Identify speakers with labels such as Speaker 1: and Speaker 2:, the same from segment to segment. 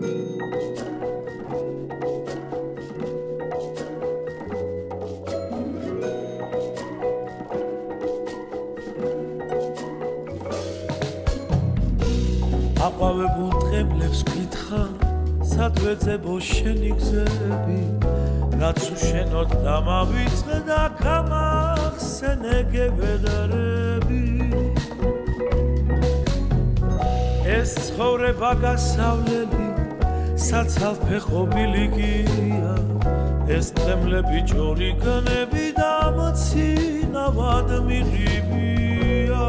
Speaker 1: აყვავებულ დღემლებს გითხრა სად ვეძებო შენი გზები რაც უშენოდ დამავიწყე და გამახსენე გებედრები ეს ცხოვრება გასავლელი საცალფეხო ბილიკია ეს დღემლები ჯორიგნები და მცინავად მიღებია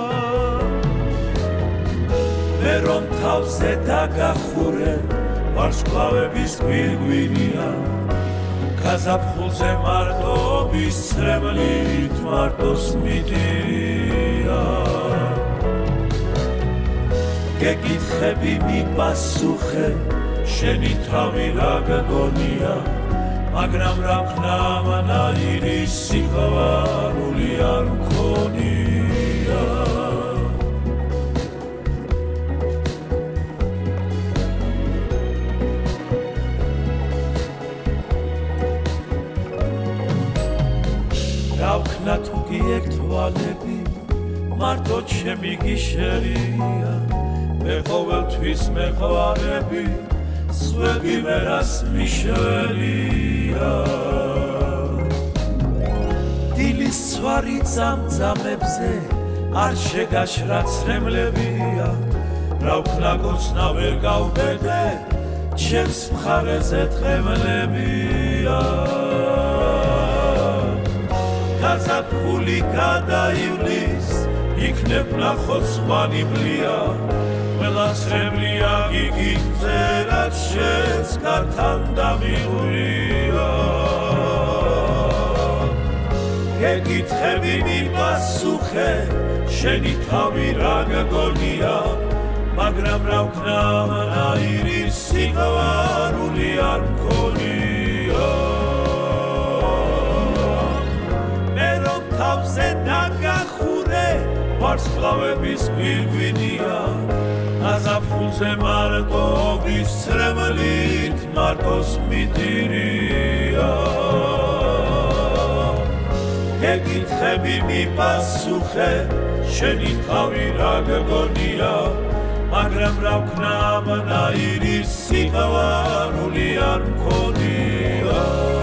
Speaker 1: მე რომ თავზე დაგახურე ვარსკვლავების გვირგვინია გაზაფხულზე მარტოობის ცრემლით მარტოს მიდია გეკითხები მიპასუხე შენი თავი რა გგონია მაგრამ რა ქნა მანაირი სიყვარული არ მქონია რა თუ გიექტვალები მარტო ჩემი გიშერია მე ყოველთვის მეყვარები სხვები ვერას მიშველია დილის ცვარი ძამძამებზე არ შეგაშრა ცრემლებია რა ვქნა კოცნა ვერ გავბედე ჩემს მხარეზე დღემლებია გაზაფხული გადაივლის იქნებ ნახოთ სხვანი ბლია ყველა ცრემლია გიგინზე რაც შენს გართან დამიღვია გეკითხები მიპასუხე შენი თავი რა გგონია მაგრამ რა ვქნა მანაირი სიყვარული არ მქონია თავზე დაგახურე ვარსკვლავების გვირგვინია გაზაფხულზე მარტოობის ცრემლით მარტოს მიდირია გეკითხები მიპასუხე შენი თავი რა გგონია მაგრამ რა ვქნა მანაირი სიყვარული არ მქონია